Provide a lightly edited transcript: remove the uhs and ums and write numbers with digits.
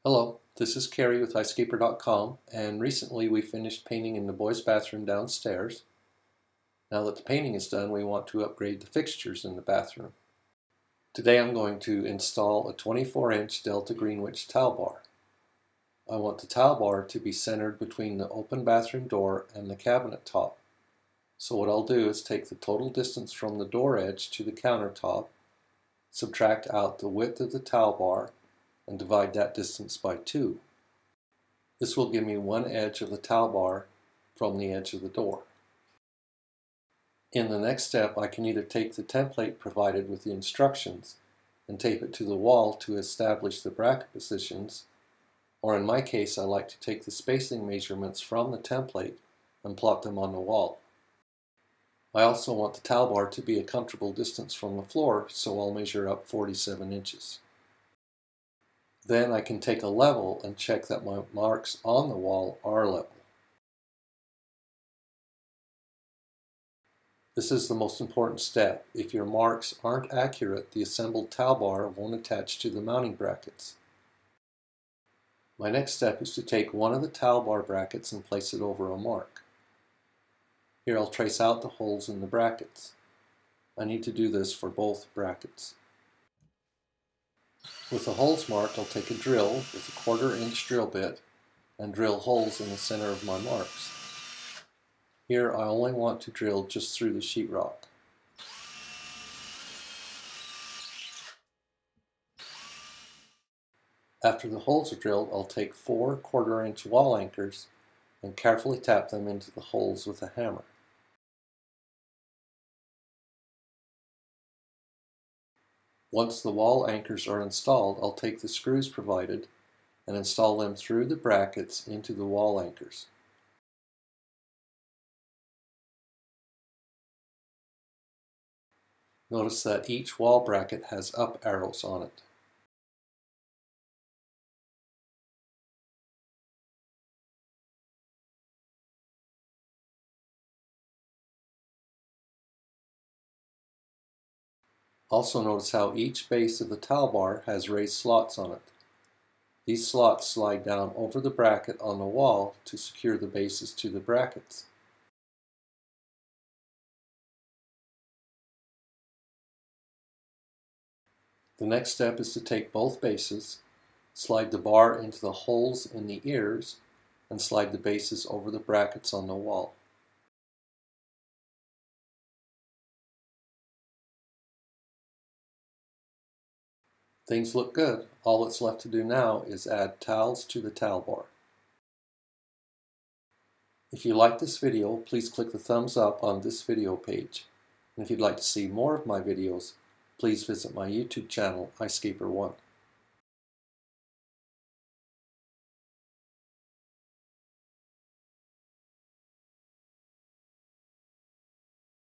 Hello, this is Carrie with iScaper.com, and recently we finished painting in the boys' bathroom downstairs. Now that the painting is done, we want to upgrade the fixtures in the bathroom. Today I'm going to install a 24-inch Delta Greenwich towel bar. I want the towel bar to be centered between the open bathroom door and the cabinet top. So what I'll do is take the total distance from the door edge to the countertop, subtract out the width of the towel bar, and divide that distance by 2. This will give me one edge of the towel bar from the edge of the door. In the next step, I can either take the template provided with the instructions and tape it to the wall to establish the bracket positions, or in my case, I like to take the spacing measurements from the template and plot them on the wall. I also want the towel bar to be a comfortable distance from the floor, so I'll measure up 47 inches. Then I can take a level and check that my marks on the wall are level. This is the most important step. If your marks aren't accurate, the assembled towel bar won't attach to the mounting brackets. My next step is to take one of the towel bar brackets and place it over a mark. Here I'll trace out the holes in the brackets. I need to do this for both brackets. With the holes marked, I'll take a drill with a 1/4 inch drill bit and drill holes in the center of my marks. Here I only want to drill just through the sheetrock. After the holes are drilled, I'll take 4 1/4 inch wall anchors and carefully tap them into the holes with a hammer. Once the wall anchors are installed, I'll take the screws provided and install them through the brackets into the wall anchors. Notice that each wall bracket has up arrows on it. Also notice how each base of the towel bar has raised slots on it. These slots slide down over the bracket on the wall to secure the bases to the brackets. The next step is to take both bases, slide the bar into the holes in the ears, and slide the bases over the brackets on the wall. Things look good. All that's left to do now is add towels to the towel bar. If you like this video, please click the thumbs up on this video page. And if you'd like to see more of my videos, please visit my YouTube channel, iScaper1.